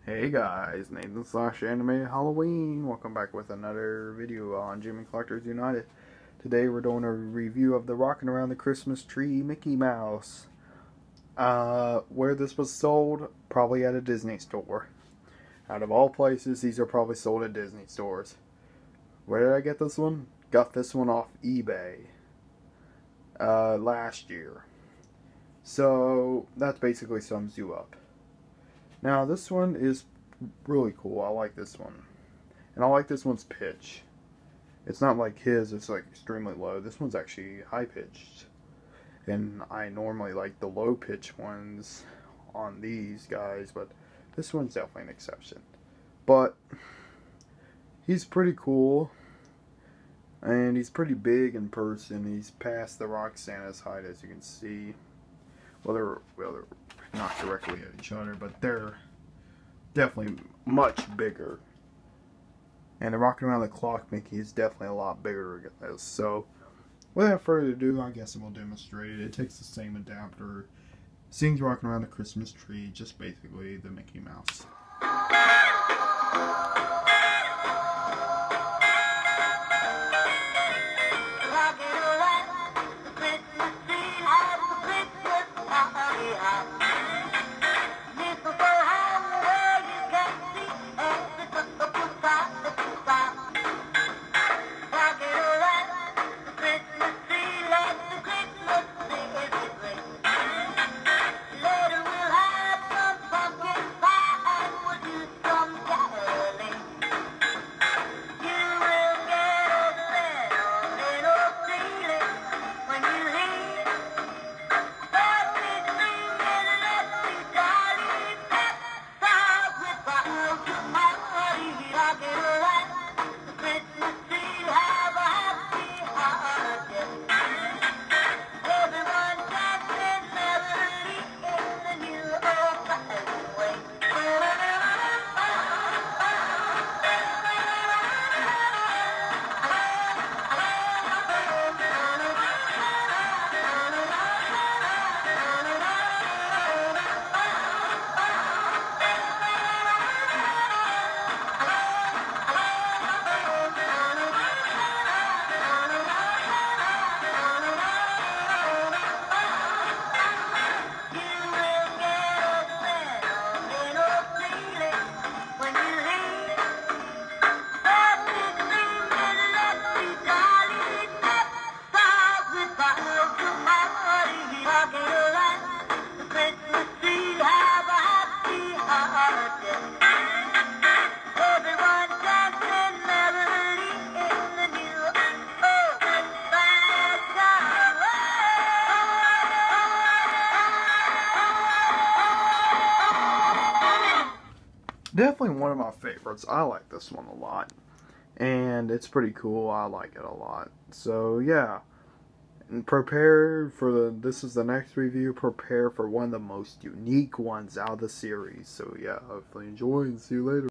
Hey guys, Nathan / Animated Halloween. Welcome back with another video on Jimmy Collectors United. Today we're doing a review of the Rockin' Around the Christmas Tree Mickey Mouse. Where this was sold, probably at a Disney store. Out of all places, these are probably sold at Disney stores. Where did I get this one? Got this one off eBay last year. So that basically sums you up. Now this one is really cool. I like this one. And I like this one's pitch. It's not like his, it's like extremely low. This one's actually high pitched. And I normally like the low pitch ones on these guys, but this one's definitely an exception. But he's pretty cool. And he's pretty big in person. He's past the Rock Santa's height, as you can see. Well, they're not directly at each other, but they're definitely much bigger. And the Rockin' Around the Clock Mickey is definitely a lot bigger than this. So, without further ado, I guess we'll demonstrate it. It takes the same adapter. Sings Rockin' Around the Christmas Tree, just basically the Mickey Mouse. Definitely one of my favorites. I like this one a lot. And it's pretty cool. I like it a lot. So yeah. And prepare for this is the next review. Prepare for one of the most unique ones out of the series. So yeah, hopefully enjoy and see you later.